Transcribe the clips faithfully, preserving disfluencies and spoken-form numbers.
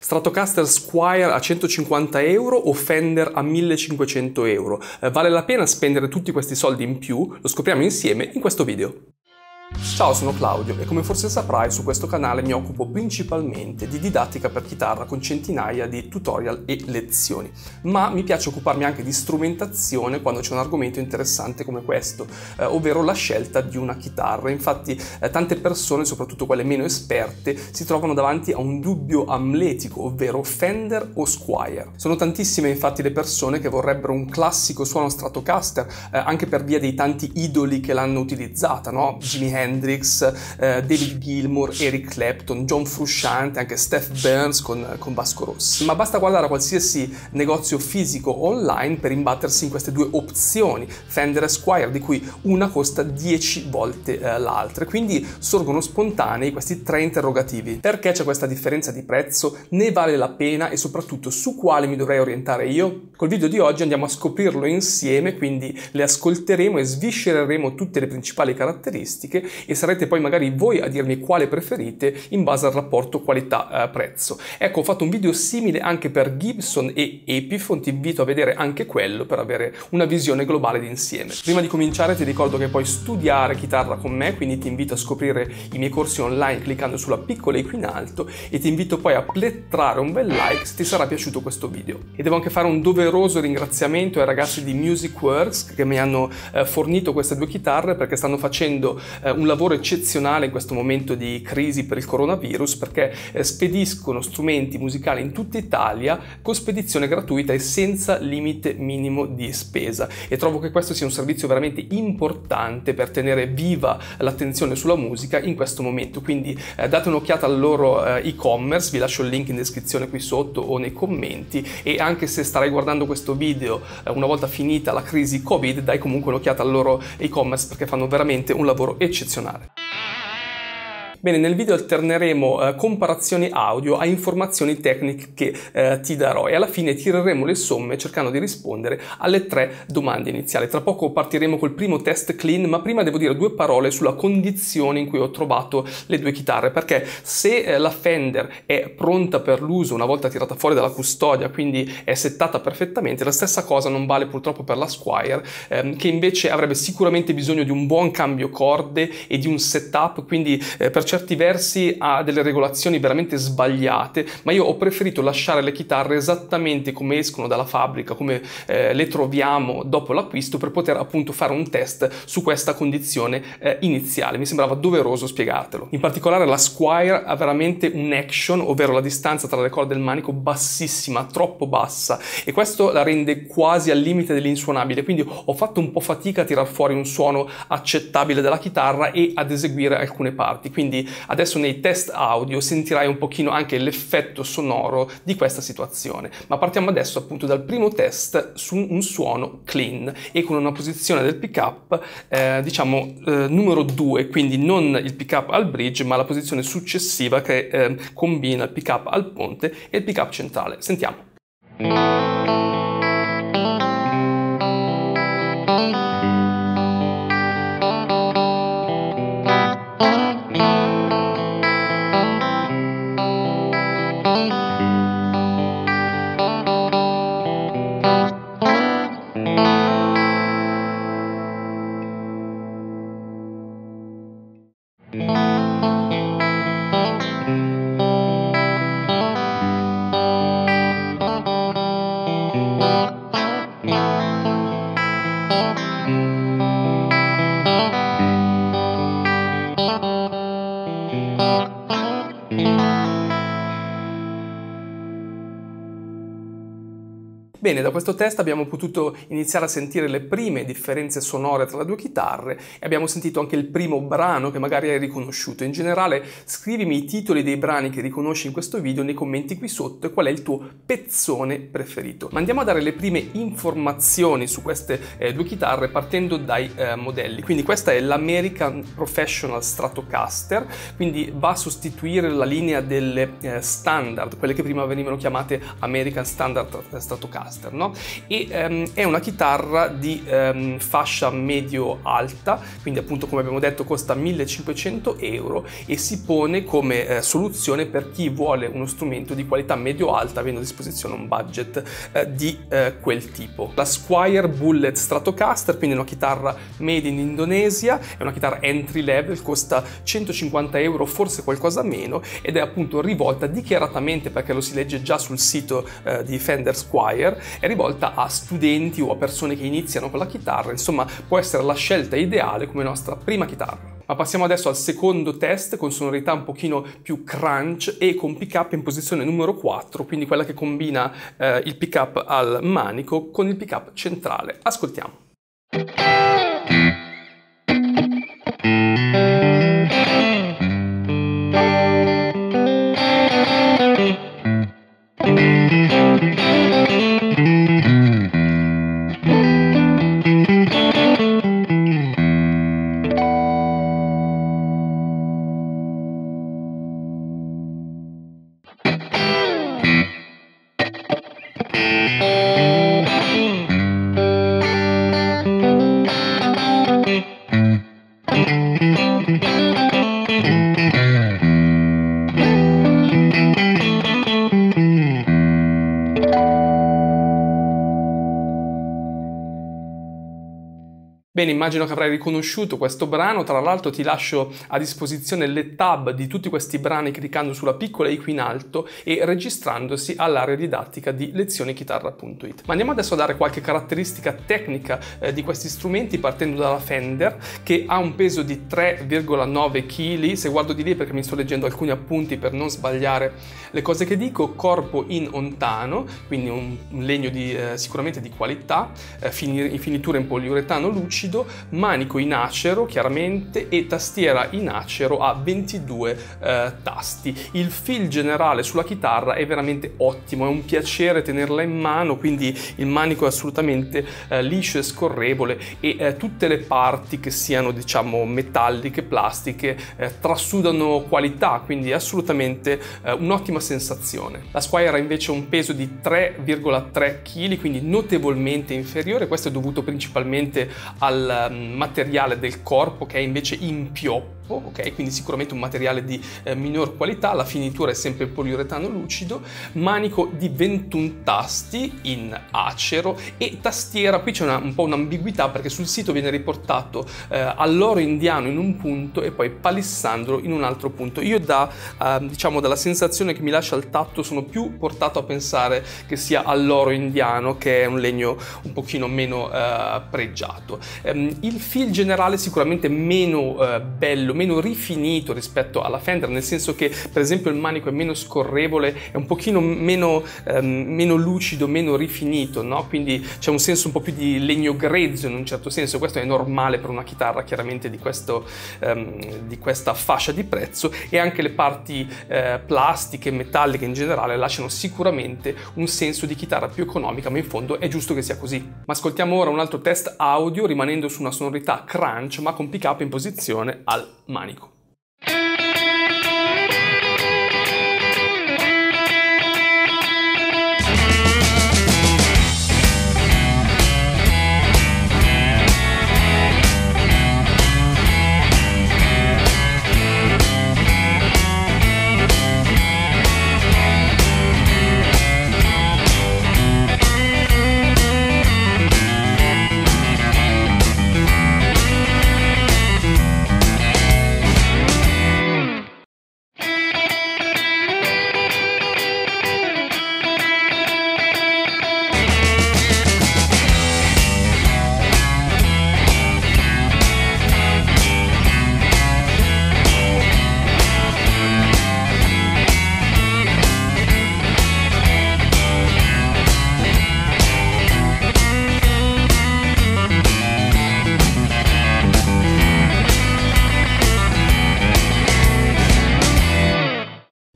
Stratocaster Squier a centocinquanta euro o Fender a millecinquecento euro? Eh, vale la pena spendere tutti questi soldi in più? Lo scopriamo insieme in questo video. Ciao, sono Claudio e come forse saprai su questo canale mi occupo principalmente di didattica per chitarra con centinaia di tutorial e lezioni, ma mi piace occuparmi anche di strumentazione quando c'è un argomento interessante come questo, eh, ovvero la scelta di una chitarra. Infatti eh, tante persone, soprattutto quelle meno esperte, si trovano davanti a un dubbio amletico, ovvero Fender o Squier. Sono tantissime infatti le persone che vorrebbero un classico suono Stratocaster, eh, anche per via dei tanti idoli che l'hanno utilizzata, no? Jimi Hendrix, eh, David Gilmour, Eric Clapton, John Frusciante, anche Steph Burns con, con Vasco Rossi. Ma basta guardare a qualsiasi negozio fisico online per imbattersi in queste due opzioni, Fender e Squier, di cui una costa dieci volte eh, l'altra. Quindi sorgono spontanei questi tre interrogativi. Perché c'è questa differenza di prezzo? Ne vale la pena? E soprattutto su quale mi dovrei orientare io? Col video di oggi andiamo a scoprirlo insieme, quindi le ascolteremo e sviscereremo tutte le principali caratteristiche e sarete poi magari voi a dirmi quale preferite in base al rapporto qualità-prezzo. Ecco, ho fatto un video simile anche per Gibson e Epiphone, ti invito a vedere anche quello per avere una visione globale d'insieme. Prima di cominciare ti ricordo che puoi studiare chitarra con me, quindi ti invito a scoprire i miei corsi online cliccando sulla piccola icona in alto e ti invito poi a plettrare un bel like se ti sarà piaciuto questo video. E devo anche fare un doveroso ringraziamento ai ragazzi di Musicworks che mi hanno eh, fornito queste due chitarre, perché stanno facendo eh, un lavoro eccezionale in questo momento di crisi per il coronavirus, perché eh, spediscono strumenti musicali in tutta Italia con spedizione gratuita e senza limite minimo di spesa, e trovo che questo sia un servizio veramente importante per tenere viva l'attenzione sulla musica in questo momento. Quindi eh, date un'occhiata al loro eh, e-commerce, vi lascio il link in descrizione qui sotto o nei commenti, e anche se starai guardando questo video eh, una volta finita la crisi Covid, dai comunque un'occhiata al loro e-commerce perché fanno veramente un lavoro eccezionale. Bene, nel video alterneremo eh, comparazioni audio a informazioni tecniche che eh, ti darò, e alla fine tireremo le somme cercando di rispondere alle tre domande iniziali. Tra poco partiremo col primo test clean, ma prima devo dire due parole sulla condizione in cui ho trovato le due chitarre, perché se eh, la Fender è pronta per l'uso una volta tirata fuori dalla custodia, quindi è settata perfettamente, la stessa cosa non vale purtroppo per la Squier, ehm, che invece avrebbe sicuramente bisogno di un buon cambio corde e di un setup, quindi eh, per certi versi ha delle regolazioni veramente sbagliate, ma io ho preferito lasciare le chitarre esattamente come escono dalla fabbrica, come eh, le troviamo dopo l'acquisto, per poter appunto fare un test su questa condizione eh, iniziale. Mi sembrava doveroso spiegartelo. In particolare la Squier ha veramente un action, ovvero la distanza tra le corde del manico bassissima, troppo bassa, e questo la rende quasi al limite dell'insuonabile, quindi ho fatto un po' fatica a tirar fuori un suono accettabile dalla chitarra e ad eseguire alcune parti. Quindi adesso nei test audio sentirai un pochino anche l'effetto sonoro di questa situazione, ma partiamo adesso appunto dal primo test su un suono clean e con una posizione del pick up eh, diciamo eh, numero due, quindi non il pick up al bridge ma la posizione successiva che eh, combina il pick up al ponte e il pick up centrale. Sentiamo. Bene, da questo test abbiamo potuto iniziare a sentire le prime differenze sonore tra le due chitarre e abbiamo sentito anche il primo brano che magari hai riconosciuto. In generale scrivimi i titoli dei brani che riconosci in questo video nei commenti qui sotto e qual è il tuo pezzone preferito. Ma andiamo a dare le prime informazioni su queste eh, due chitarre partendo dai eh, modelli. Quindi questa è l'American Professional Stratocaster, quindi va a sostituire la linea delle eh, standard, quelle che prima venivano chiamate American Standard Stratocaster. Stratocaster, no? E ehm, è una chitarra di ehm, fascia medio-alta, quindi appunto come abbiamo detto costa millecinquecento euro e si pone come eh, soluzione per chi vuole uno strumento di qualità medio-alta avendo a disposizione un budget eh, di eh, quel tipo. La Squier Bullet Stratocaster, quindi una chitarra made in Indonesia, è una chitarra entry level, costa centocinquanta euro, forse qualcosa meno, ed è appunto rivolta dichiaratamente, perché lo si legge già sul sito eh, di Fender Squier, è rivolta a studenti o a persone che iniziano con la chitarra, insomma può essere la scelta ideale come nostra prima chitarra. Ma passiamo adesso al secondo test con sonorità un pochino più crunch e con pick-up in posizione numero quattro, quindi quella che combina eh, il pick-up al manico con il pick-up centrale. Ascoltiamo. Bene, immagino che avrai riconosciuto questo brano, tra l'altro ti lascio a disposizione le tab di tutti questi brani cliccando sulla piccola i qui in alto e registrandosi all'area didattica di lezioni chitarra punto it. Ma andiamo adesso a dare qualche caratteristica tecnica eh, di questi strumenti, partendo dalla Fender, che ha un peso di tre virgola nove chili, se guardo di lì perché mi sto leggendo alcuni appunti per non sbagliare le cose che dico, corpo in ontano, quindi un, un legno di, eh, sicuramente di qualità, eh, finitura in poliuretano lucido, manico in acero chiaramente e tastiera in acero a ventidue eh, tasti. Il feel generale sulla chitarra è veramente ottimo, è un piacere tenerla in mano, quindi il manico è assolutamente eh, liscio e scorrevole e eh, tutte le parti che siano diciamo metalliche, plastiche, eh, trasudano qualità, quindi è assolutamente eh, un'ottima sensazione. La Squier ha invece un peso di tre virgola tre chili, quindi notevolmente inferiore, questo è dovuto principalmente al materiale del corpo che è invece in pioppo, ok? Quindi sicuramente un materiale di eh, minor qualità, la finitura è sempre poliuretano lucido, manico di ventuno tasti in acero e tastiera, qui c'è una, un po' un'ambiguità perché sul sito viene riportato eh, alloro indiano in un punto e poi palissandro in un altro punto. Io da, eh, diciamo, dalla sensazione che mi lascia al tatto sono più portato a pensare che sia alloro indiano, che è un legno un pochino meno eh, pregiato. Il feel generale sicuramente meno eh, bello, meno rifinito rispetto alla Fender, nel senso che per esempio il manico è meno scorrevole, è un pochino meno, ehm, meno lucido, meno rifinito, no? Quindi c'è un senso un po' più di legno grezzo in un certo senso. Questo è normale per una chitarra chiaramente di, questo, ehm, di questa fascia di prezzo, e anche le parti eh, plastiche, metalliche in generale lasciano sicuramente un senso di chitarra più economica, ma in fondo è giusto che sia così. Ma ascoltiamo ora un altro test audio rimanendo su una sonorità crunch ma con pick up in posizione al manico.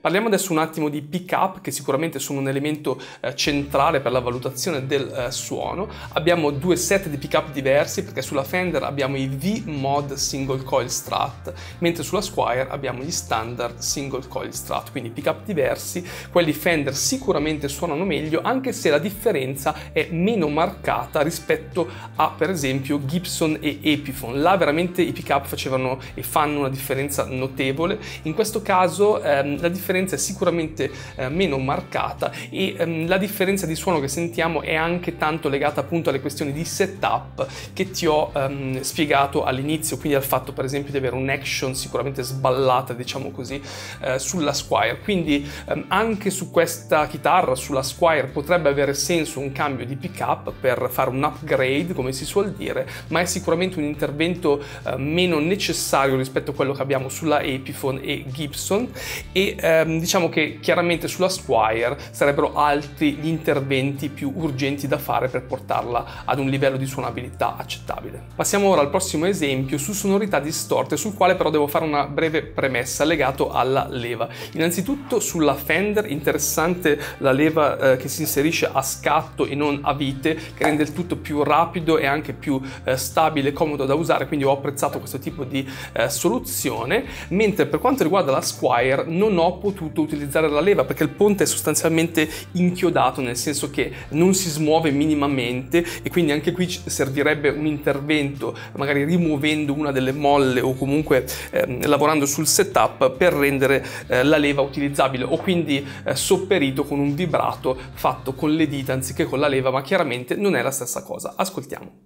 Parliamo adesso un attimo di pick-up, che sicuramente sono un elemento eh, centrale per la valutazione del eh, suono. Abbiamo due set di pick-up diversi, perché sulla Fender abbiamo i V-Mod Single Coil Strat, mentre sulla Squier abbiamo gli standard Single Coil Strat, quindi pick-up diversi. Quelli Fender sicuramente suonano meglio, anche se la differenza è meno marcata rispetto a, per esempio, Gibson e Epiphone. Là veramente i pick-up facevano e fanno una differenza notevole. In questo caso ehm, la differenza differenza è sicuramente eh, meno marcata e ehm, la differenza di suono che sentiamo è anche tanto legata appunto alle questioni di setup che ti ho ehm, spiegato all'inizio, quindi al fatto per esempio di avere un'action sicuramente sballata, diciamo così, eh, sulla Squier. Quindi ehm, anche su questa chitarra, sulla Squier, potrebbe avere senso un cambio di pick-up per fare un upgrade, come si suol dire, ma è sicuramente un intervento eh, meno necessario rispetto a quello che abbiamo sulla Epiphone e Gibson, e ehm, diciamo che chiaramente sulla Squier sarebbero altri gli interventi più urgenti da fare per portarla ad un livello di suonabilità accettabile. Passiamo ora al prossimo esempio su sonorità distorte, sul quale però devo fare una breve premessa legato alla leva. Innanzitutto sulla Fender interessante la leva eh, che si inserisce a scatto e non a vite, che rende il tutto più rapido e anche più eh, stabile e comodo da usare, quindi ho apprezzato questo tipo di eh, soluzione. Mentre per quanto riguarda la Squier non ho potuto utilizzare la leva perché il ponte è sostanzialmente inchiodato, nel senso che non si smuove minimamente, e quindi anche qui servirebbe un intervento, magari rimuovendo una delle molle o comunque eh, lavorando sul setup per rendere eh, la leva utilizzabile, o quindi eh, sopperito con un vibrato fatto con le dita anziché con la leva, ma chiaramente non è la stessa cosa. Ascoltiamo.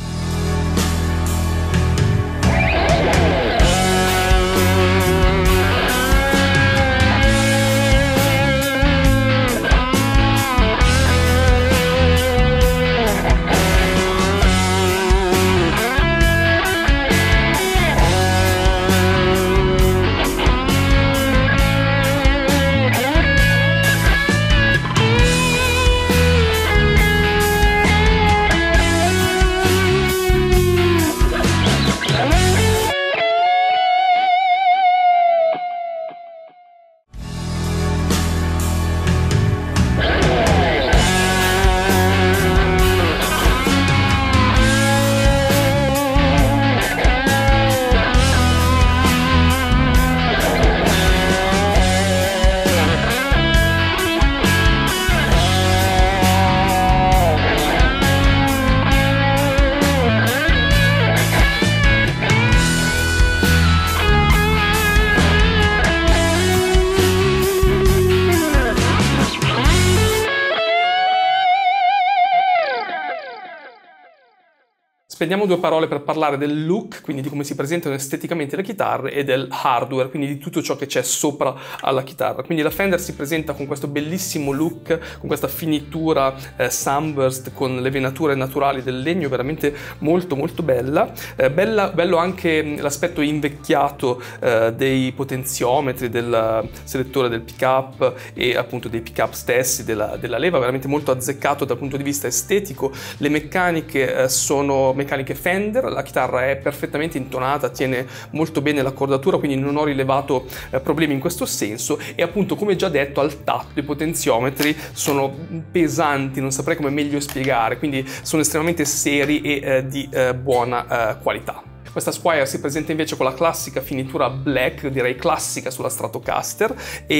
Spendiamo due parole per parlare del look, quindi di come si presentano esteticamente le chitarre, e del hardware, quindi di tutto ciò che c'è sopra alla chitarra. Quindi la Fender si presenta con questo bellissimo look, con questa finitura eh, sunburst, con le venature naturali del legno, veramente molto molto bella. Eh, bella bello anche l'aspetto invecchiato eh, dei potenziometri, del selettore del pickup e appunto dei pickup stessi, della, della leva, veramente molto azzeccato dal punto di vista estetico. Le meccaniche eh, sono meccaniche Fender, la chitarra è perfettamente intonata, tiene molto bene l'accordatura, quindi non ho rilevato eh, problemi in questo senso. E appunto, come già detto, al tatto i potenziometri sono pesanti, non saprei come meglio spiegare, quindi sono estremamente seri e eh, di eh, buona eh, qualità. Questa Squier si presenta invece con la classica finitura black, direi classica sulla Stratocaster,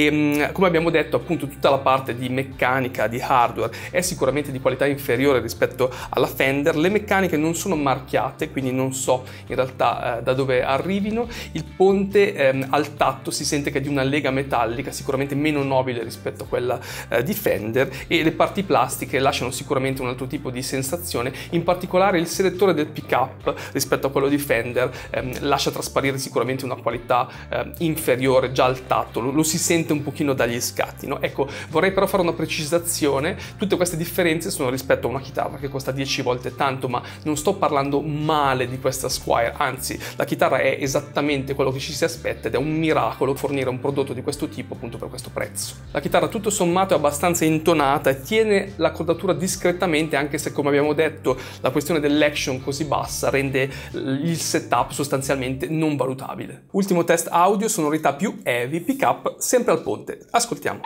e come abbiamo detto appunto tutta la parte di meccanica, di hardware è sicuramente di qualità inferiore rispetto alla Fender. Le meccaniche non sono marchiate, quindi non so in realtà eh, da dove arrivino. Il ponte eh, al tatto si sente che è di una lega metallica, sicuramente meno nobile rispetto a quella eh, di Fender, e le parti plastiche lasciano sicuramente un altro tipo di sensazione. In particolare il selettore del pickup rispetto a quello di Fender Ehm, lascia trasparire sicuramente una qualità eh, inferiore già al tatto, lo, lo si sente un pochino dagli scatti, no? Ecco, vorrei però fare una precisazione: tutte queste differenze sono rispetto a una chitarra che costa dieci volte tanto, ma non sto parlando male di questa Squier, anzi la chitarra è esattamente quello che ci si aspetta ed è un miracolo fornire un prodotto di questo tipo appunto per questo prezzo. La chitarra tutto sommato è abbastanza intonata e tiene l'accordatura discretamente, anche se, come abbiamo detto, la questione dell'action così bassa rende il setup sostanzialmente non valutabile. Ultimo test audio, sonorità più heavy, pick up sempre al ponte. Ascoltiamo.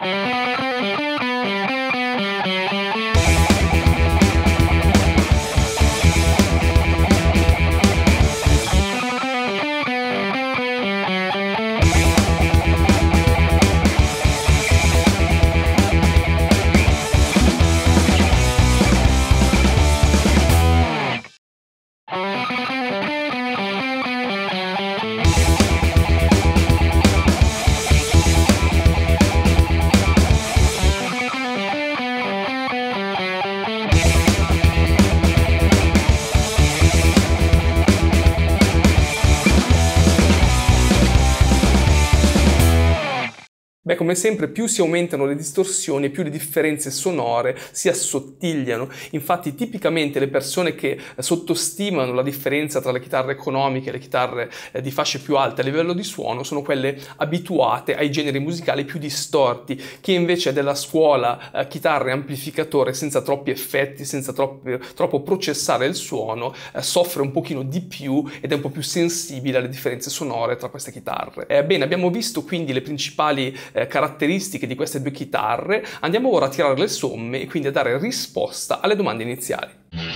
Beh, come sempre, più si aumentano le distorsioni, più le differenze sonore si assottigliano. Infatti, tipicamente le persone che sottostimano la differenza tra le chitarre economiche e le chitarre eh, di fasce più alte a livello di suono sono quelle abituate ai generi musicali più distorti. Chi invece è della scuola eh, chitarra e amplificatore senza troppi effetti, senza troppo, troppo processare il suono, eh, soffre un pochino di più ed è un po' più sensibile alle differenze sonore tra queste chitarre. Eh, bene, abbiamo visto quindi le principali Eh, caratteristiche di queste due chitarre, andiamo ora a tirare le somme e quindi a dare risposta alle domande iniziali.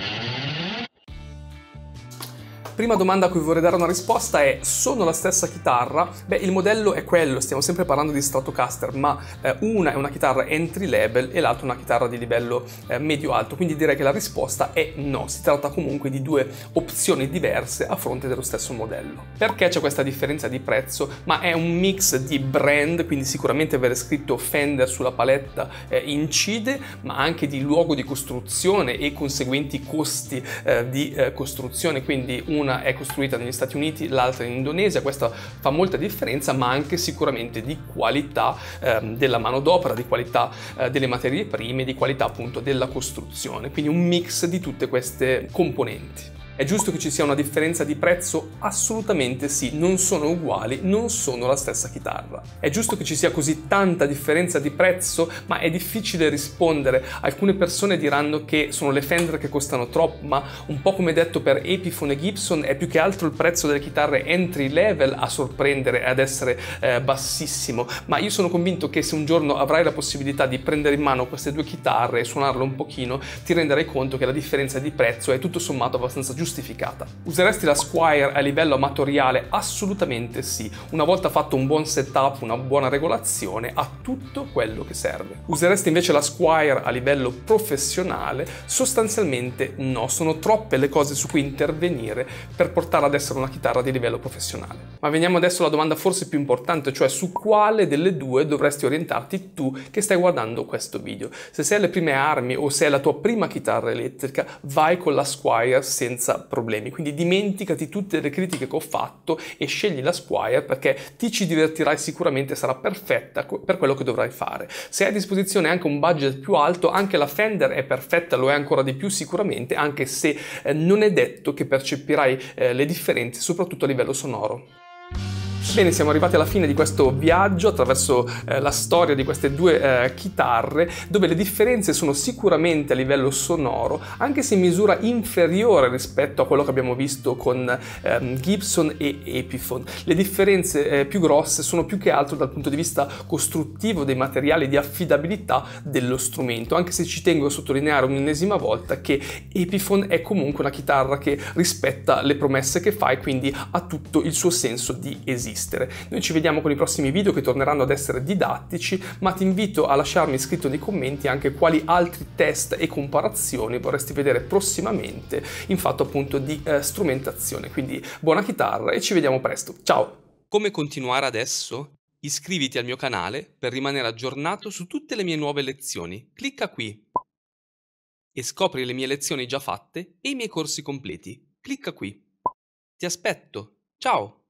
Prima domanda a cui vorrei dare una risposta è: sono la stessa chitarra? Beh, il modello è quello, stiamo sempre parlando di Stratocaster, ma eh, una è una chitarra entry level e l'altra una chitarra di livello eh, medio-alto, quindi direi che la risposta è no, si tratta comunque di due opzioni diverse a fronte dello stesso modello. Perché c'è questa differenza di prezzo? Ma è un mix di brand, quindi sicuramente avere scritto Fender sulla paletta eh, incide, ma anche di luogo di costruzione e conseguenti costi eh, di eh, costruzione, quindi un Una è costruita negli Stati Uniti, l'altra in Indonesia, questo fa molta differenza, ma anche sicuramente di qualità ehm, della manodopera, di qualità eh, delle materie prime, di qualità appunto della costruzione, quindi un mix di tutte queste componenti. È giusto che ci sia una differenza di prezzo? Assolutamente sì, non sono uguali, non sono la stessa chitarra. È giusto che ci sia così tanta differenza di prezzo? Ma è difficile rispondere. Alcune persone diranno che sono le Fender che costano troppo, ma un po' come detto per Epiphone e Gibson è più che altro il prezzo delle chitarre entry level a sorprendere e ad essere eh, bassissimo. Ma io sono convinto che se un giorno avrai la possibilità di prendere in mano queste due chitarre e suonarle un pochino, ti renderai conto che la differenza di prezzo è tutto sommato abbastanza giusta. Giustificata. Useresti la Squier a livello amatoriale? Assolutamente sì. Una volta fatto un buon setup, una buona regolazione, ha tutto quello che serve. Useresti invece la Squier a livello professionale? Sostanzialmente no, sono troppe le cose su cui intervenire per portare ad essere una chitarra di livello professionale. Ma veniamo adesso alla domanda forse più importante, cioè su quale delle due dovresti orientarti tu che stai guardando questo video. Se sei alle prime armi o se è la tua prima chitarra elettrica, vai con la Squier senza problemi, quindi dimenticati tutte le critiche che ho fatto e scegli la Squier perché ti ci divertirai sicuramente, sarà perfetta per quello che dovrai fare. Se hai a disposizione anche un budget più alto, anche la Fender è perfetta, lo è ancora di più sicuramente, anche se eh, non è detto che percepirai eh, le differenze, soprattutto a livello sonoro. Bene, siamo arrivati alla fine di questo viaggio attraverso eh, la storia di queste due eh, chitarre, dove le differenze sono sicuramente a livello sonoro, anche se in misura inferiore rispetto a quello che abbiamo visto con ehm, Gibson e Epiphone. Le differenze eh, più grosse sono più che altro dal punto di vista costruttivo dei materiali, di affidabilità dello strumento, anche se ci tengo a sottolineare un'ennesima volta che Epiphone è comunque una chitarra che rispetta le promesse che fa e quindi ha tutto il suo senso di esistere. Noi ci vediamo con i prossimi video che torneranno ad essere didattici, ma ti invito a lasciarmi scritto nei commenti anche quali altri test e comparazioni vorresti vedere prossimamente in fatto appunto di eh, strumentazione. Quindi buona chitarra e ci vediamo presto. Ciao! Come continuare adesso? Iscriviti al mio canale per rimanere aggiornato su tutte le mie nuove lezioni. Clicca qui e scopri le mie lezioni già fatte e i miei corsi completi. Clicca qui. Ti aspetto. Ciao!